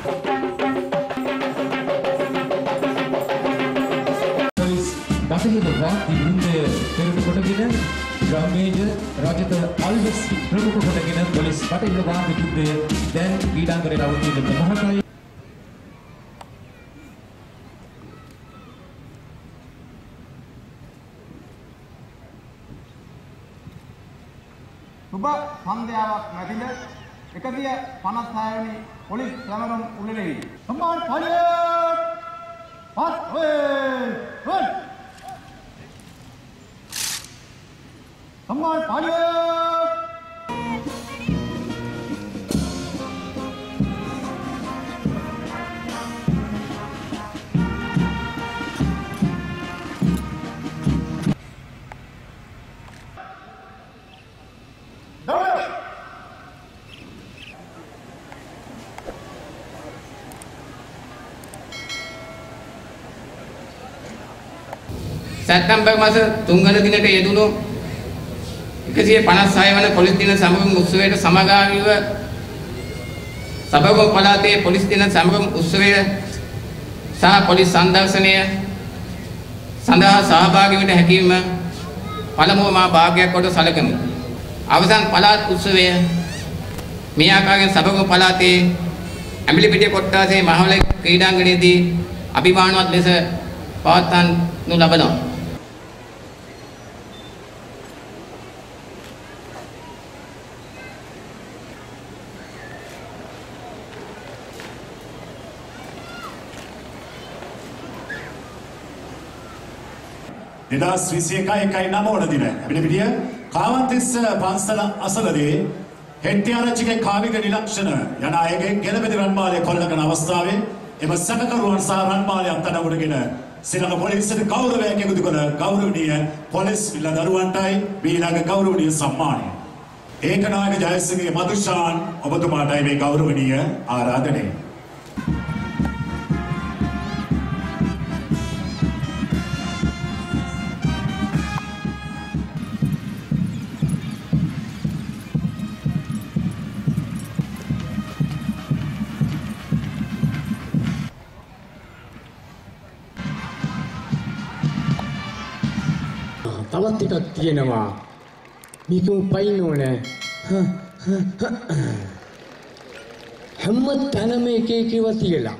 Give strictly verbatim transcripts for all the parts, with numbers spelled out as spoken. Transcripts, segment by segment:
දසහිත වාද්‍ය වෘන්දය පෙරට කොටගෙන ග්‍රාමේජ රජත අල්විස් ප්‍රමුඛ කොටගෙන පොලිස් බටහිර වාද්‍ය වෘන්දය දැන් ක්‍රීඩාංගණයට අවතීර්ණ මහතයි. සුබ සන්ධ්‍යාවක් මැදින්ද එකසිය පනස් හය වෙනි පොලිස් සැමරුම් උළෙලෙහි සම්මාන පොලිස් පත් වේ වන් සම්මාන පොලිස් සැප්තැම්බර් මාස තුන් වන දිනට යෙදුණු එකසිය පනස් හය වන පොලිස් දින සමරුම් උත්සවයට සමගාමීව සබරගම පළාතේ පොලිස් දින සමරුම් උත්සවය සහ පොලිස් සංදර්ශනය සඳහා සහභාගී වීමට හැකියම පළමුව මා භාග්‍යයක් කොට සැලකමි. අවසන් පළාත් උත්සවය මේ ආකාරයෙන් සබරගම පළාතේ ඇඹිලිපිටිය කොට්ටාසේ මහවැල ක්‍රීඩාංගණයේදී අභිමානවත් ලෙස පවත්වනු ලබනවා. දෙදහස් විසි එකයි එකයි නව වන දින ඇඹිලිපිටිය කාවන්තිස්ස පන්සල අසලදී හෙට්ටිආරච්චිගේ කාවික නිලක්ෂණ යන අයගේ ගෙලබෙදි රන්මාලය කොල්ලකන අවස්ථාවේ එම සැකකරුවන් සහ රන්මාලය අත්අඩංගුවටගෙන ශ්‍රී පොලිසියට ගෞරවයක් එකතු කළ ගෞරවනීය පොලිස් නිලදරුවන්ටයි ඊළඟ ගෞරවනීය සම්මානය. ඒකනායක ජයසිංහ මදුෂාන් ඔබතුමාටයි මේ ගෞරවනීය ආරාධනය. තවත් එකක් තියෙනවා. මේකම පයින් ඕනේ. හැම තැනම එක එක ඒවා තියලා.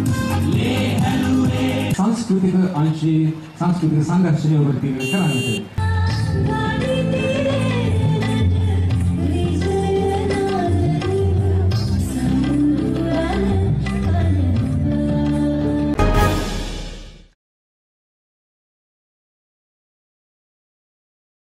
सांस्कृतिक अंशी सांस्कृतिक संघर्षणे वरती करण्यात